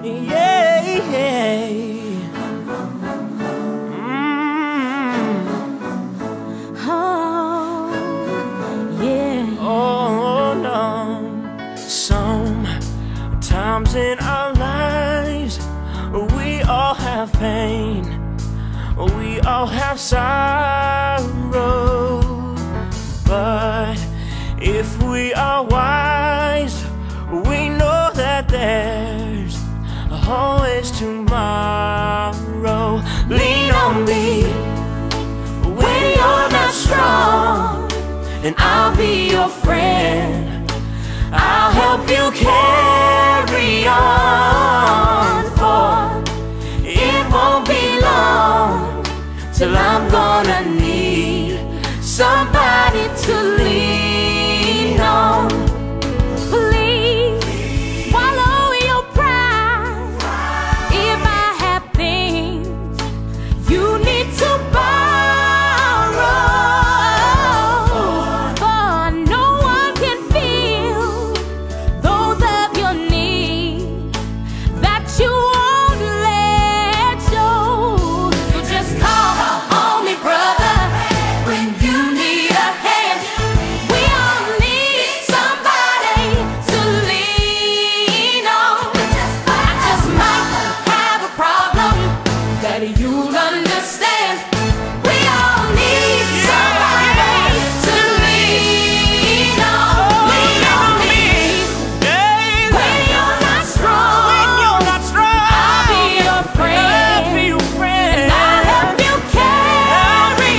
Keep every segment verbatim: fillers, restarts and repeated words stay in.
Yeah, yeah. Mm. Oh, yeah. Oh, no. Sometimes in our lives, we all have pain. We all have sorrow. But if we are wise, we know that there's always tomorrow. Lean on me when you're not strong, and I'll be your friend. I'll help you carry on, for it won't be long till I'm gonna need somebody to lean on. Please swallow your pride. If I have things you need to borrow, for no one can feel those of your needs that you won't let show. So just call on me, brother, when you need a hand. We all need somebody to lean on. I just might have a problem that you'll understand. We all need somebody to lean on. Lean on me when you're not strong. I'll be your friend, and I'll help you carry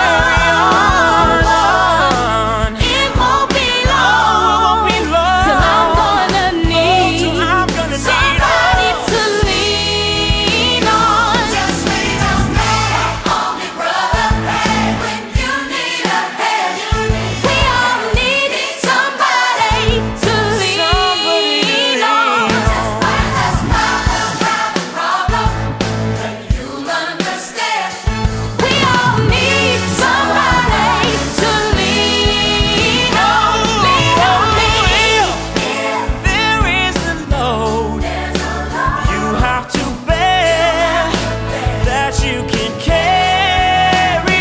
on. It won't be long till I'm gonna need somebody to lean on. Just lean on me, brother, when you need a hand. We all need somebody to lean on. I just might have a problem that you'll understand. We all need somebody to lean on. Lean on me. There is a load you have to bear that you can carry.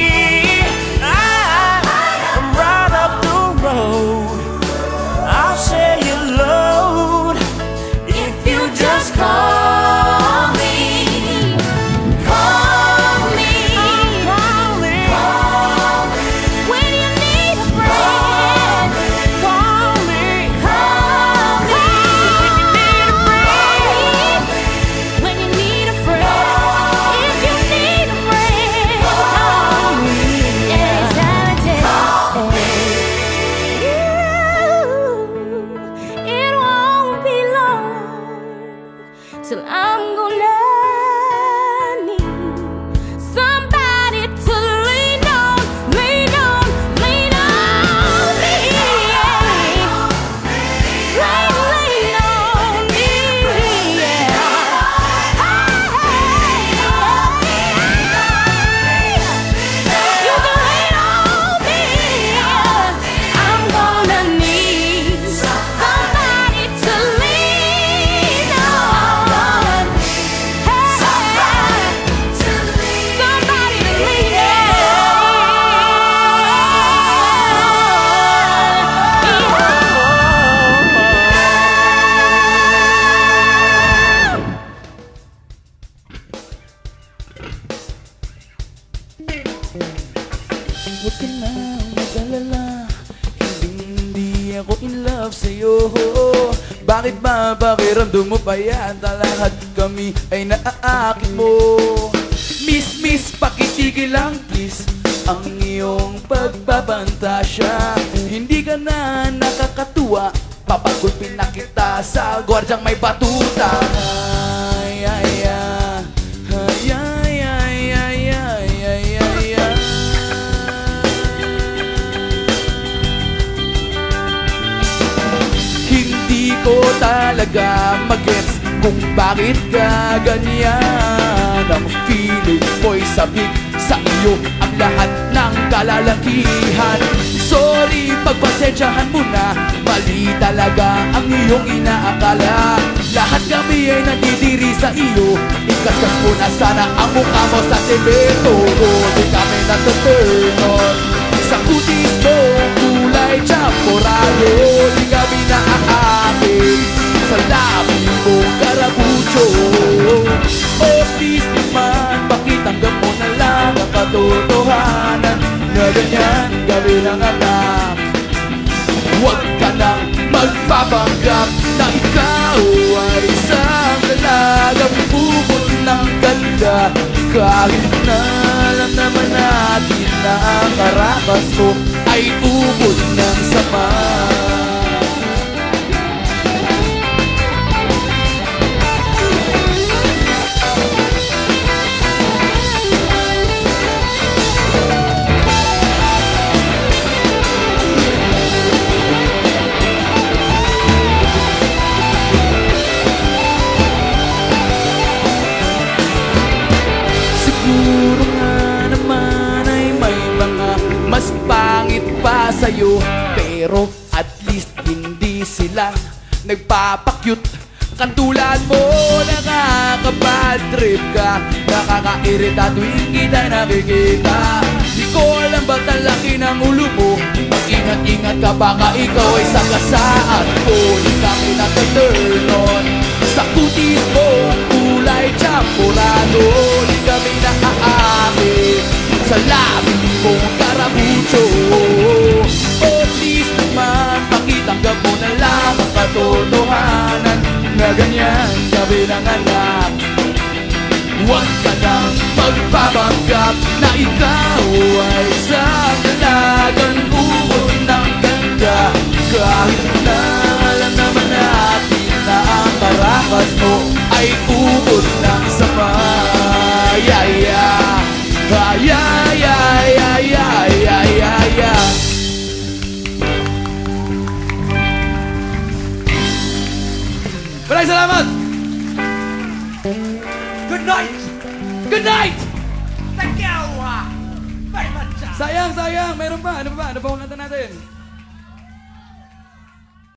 I'm right up the road, I'll share your load if you just call me. Call me. Call me. When you need a friend. Call me. Call me. When you need a friend. If you need a friend. Call me. Anytime, it won't be long till I'm gonna need somebody to lean on, lean on, lean on me. Lean, lean on me. You can lean on me. I'm gonna need somebody to lean on. Somebody to lean Huwag ka na mag-alala, hindi ako in love sa'yo. Bakit ba pakiramdam mo pa yan? Lahat kami ay naaakit mo. Miss, miss, pakitigil lang please ang iyong pagpapantasya. Hindi ka na nakakatuwa, papagulpin na kita sa gwardyang may batuta. Ay, ay, ay, ay, ay, ay, ay, ay, ay, ay, ay. Hindi ko talaga magets kung bakit ka ganyan. Ang feeling sabi ko'y sabik sa iyo ang lahat ng kalalakihan. Sorry, pagpasensyahan mo na, mali talaga ang iyong inaakala. Lahat kami ay nandidiri sa iyo, ikaskas mo na sana ang mukha mo sa semento. Di kami nataturn on sa kutis mo, kulay champorado. Di kami naaakit sa labi mong karabucho. Oh please naman, bakit tanggap mo na lang ang katotohanan na ganyan gawin ang anak. Huwag ka nang magpapanggap na ikaw ay isang dalagang ubod ng ganda. Kahit na alam naman natin na ang karakas mo ay ubod ng sama. Siguro nga naman ay may mga mas pangit pa sa'yo, pero at least hindi sila nagpapakyut. Katulad mo, nakaka-bad trip ka, nakaka-irita tuwing kita nakikita. Di ko alam ba't ang laki ng ulo mo, mag-ingat-ingat ka baka ikaw ay sagasaan ko. Di kami nata-turn on sa kutis mo, kulay champorado. Di kami naaakit sa labi mong karabucho. Oh please naman, pakitanggap mo na lang ang katotohanan na ganyan gabi ng anak. Huwag ka nang magpapanggap na ikaw ay isang dalagang ubod ng ganda. Kahit na alam naman natin na ang karakas mo ay ubod ng sama. Yeah, yeah. Ah, yeah, yeah, yeah, yeah, yeah, yeah, yeah. Maraming salamat! Good night! Good night! Thank you! uh, Very much! uh, Sayang, sayang! Meron pa! Ano pa ba? Ano pa kanta natin?